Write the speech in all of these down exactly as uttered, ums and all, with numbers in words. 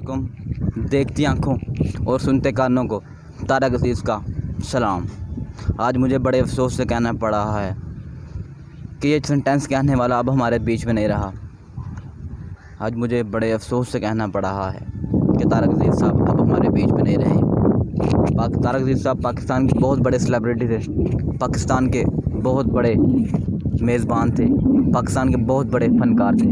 अस्सलामुअलैकुम। देखती आँखों और सुनते कानों को तारक अज़ीज़ का सलाम। आज मुझे बड़े अफसोस से कहना पड़ रहा है कि ये सेंटेंस कहने वाला अब हमारे बीच में नहीं रहा। आज मुझे बड़े अफसोस से कहना पड़ रहा है कि तारक अज़ीज़ साहब अब हमारे बीच में नहीं रहे। पाक तारक अज़ीज़ साहब पाकिस्तान के बहुत बड़े सेलिब्रिटी थे, पाकिस्तान के बहुत बड़े मेज़बान थे, पाकिस्तान के बहुत बड़े फ़नकार थे।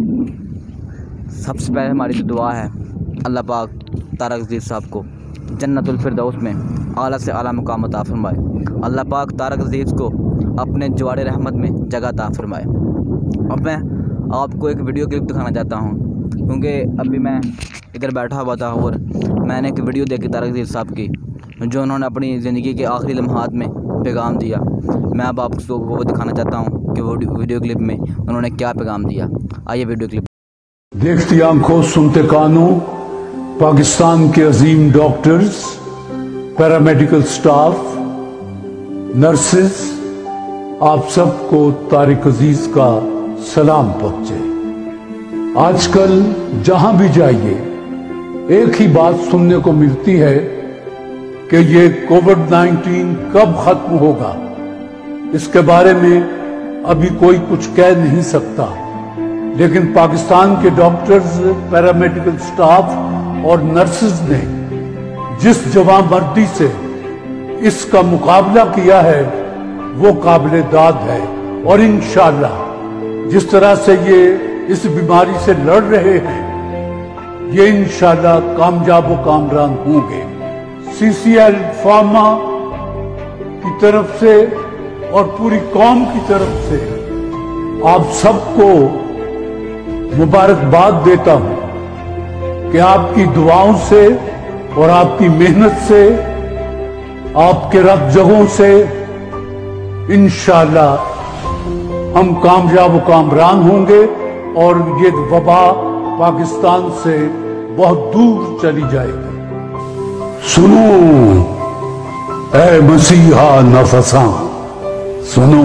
सबसे पहले हमारी तो दुआ है अल्लाह पाक तारक अज़ीज़ साहब को जन्नतुल फिरदौस में आला से आला मुकाम अता फरमाए। अल्लाह पाक तारक अज़ीज़ को अपने जवाड़े रहमत में जगह अता फरमाए। अब मैं आपको एक वीडियो क्लिप दिखाना चाहता हूँ, क्योंकि अभी मैं इधर बैठा हुआ था और मैंने एक वीडियो देखी तारक अज़ीज़ साहब की, जो उन्होंने अपनी ज़िंदगी के आखिरी लम्हात में पैगाम दिया। मैं अब आपको वो दिखाना चाहता हूँ कि वो वीडियो क्लिप में उन्होंने क्या पैगाम दिया। आइए वीडियो क्लिप। देखती आंखों सुनते कानों, पाकिस्तान के अजीम डॉक्टर्स, पैरामेडिकल स्टाफ, नर्सेस, आप सबको तारक अज़ीज़ का सलाम पहुंचे। आजकल जहां भी जाइए एक ही बात सुनने को मिलती है कि ये कोविड नाइन्टीन कब खत्म होगा। इसके बारे में अभी कोई कुछ कह नहीं सकता, लेकिन पाकिस्तान के डॉक्टर्स, पैरामेडिकल स्टाफ और नर्सेज ने जिस जवांमर्दी से इसका मुकाबला किया है वो काबिले दाद है। और इंशाअल्लाह जिस तरह से ये इस बीमारी से लड़ रहे हैं, ये इंशाअल्लाह कामयाब व कामरान होंगे। सीसीएल फार्मा की तरफ से और पूरी कौम की तरफ से आप सबको मुबारकबाद देता हूं कि आपकी दुआओं से और आपकी मेहनत से, आपके रब जगहों से इंशाअल्लाह हम कामयाब व कामरान होंगे और ये वबा पाकिस्तान से बहुत दूर चली जाएगी। सुनो ऐ मसीहा नफसा, सुनो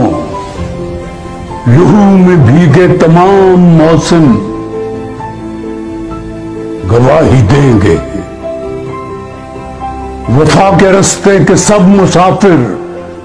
लहू में भीगे तमाम मौसम गवाही देंगे। वफा के रास्ते के सब मुसाफिर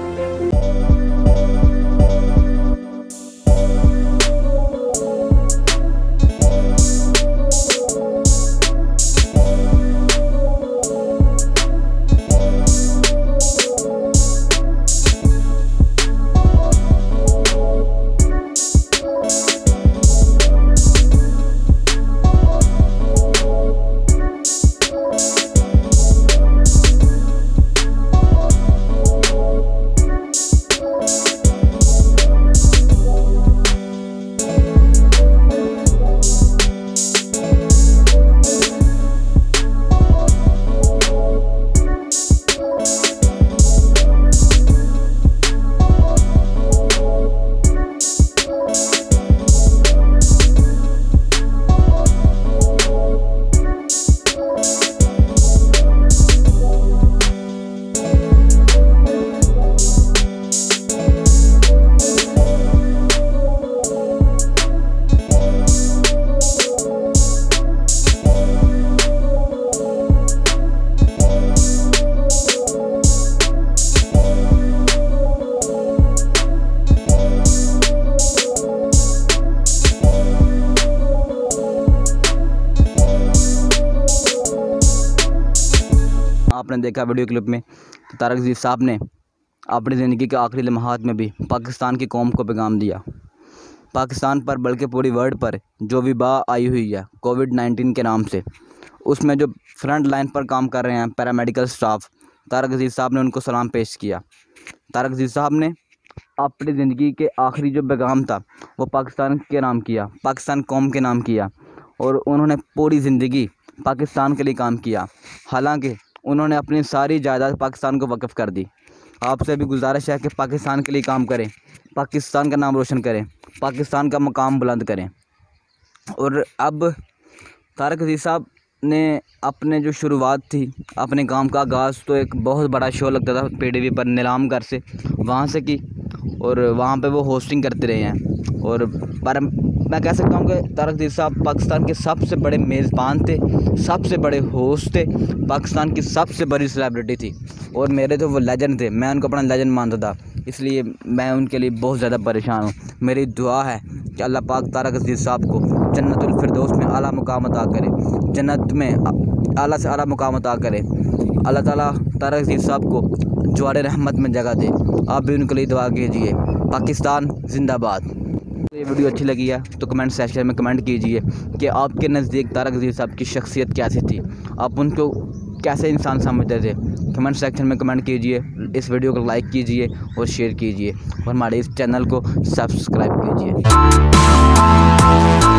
आपने देखा वीडियो क्लिप में तो तारक अज़ीज़ साहब ने अपनी ज़िंदगी के आखिरी लम्हात में भी पाकिस्तान की कौम को पैगाम दिया। पाकिस्तान पर बल्कि पूरी वर्ल्ड पर जो वबा आई हुई है कोविड नाइन्टीन के नाम से, उसमें जो फ्रंट लाइन पर काम कर रहे हैं पैरामेडिकल स्टाफ, तारक अज़ीज़ साहब ने उनको सलाम पेश किया। तारक अज़ीज़ साहब ने अपनी ज़िंदगी के आखिरी जो पैगाम था वो पाकिस्तान के नाम किया, पाकिस्तान कौम के नाम किया, और उन्होंने पूरी ज़िंदगी पाकिस्तान के लिए काम किया। हालांकि उन्होंने अपनी सारी जायदाद पाकिस्तान को वक़्फ़ कर दी। आपसे भी गुजारिश है कि पाकिस्तान के लिए काम करें, पाकिस्तान का नाम रोशन करें, पाकिस्तान का मकाम बुलंद करें। और अब तारक अज़ीज़ साहब ने अपने जो शुरुआत थी अपने काम का आगाज़ तो एक बहुत बड़ा शो लगता था पी टी वी पर नीलाम घर से, वहाँ से की, और वहाँ पे वो होस्टिंग करते रहे हैं। और पर मैं कह सकता हूँ कि तारक अजीज़ साहब पाकिस्तान के सबसे बड़े मेज़बान थे, सबसे बड़े होस्ट थे, पाकिस्तान की सबसे बड़ी सेलिब्रिटी थी और मेरे तो वो लेजेंड थे। मैं उनको अपना लेजेंड मानता था, इसलिए मैं उनके लिए बहुत ज़्यादा परेशान हूँ। मेरी दुआ है कि अल्लाह पाक तारक अजीज़ साहब को जन्नतुल फिरदौस में आला मुकाम अता करे, जन्नत में आला से आला मुकाम अता करे। अल्लाह ताला तारक अजीज़ साहब को जवारे रहमत में जगह दे। आप भी उनके लिए दुआ कीजिए। पाकिस्तान जिंदाबाद। ये वीडियो अच्छी लगी है तो कमेंट सेक्शन में कमेंट कीजिए कि आपके नज़दीक तारक अजीज़ साहब की शख्सियत कैसी थी, आप उनको कैसे इंसान समझते थे। कमेंट सेक्शन में कमेंट कीजिए, इस वीडियो को लाइक कीजिए और शेयर कीजिए और हमारे इस चैनल को सब्सक्राइब कीजिए।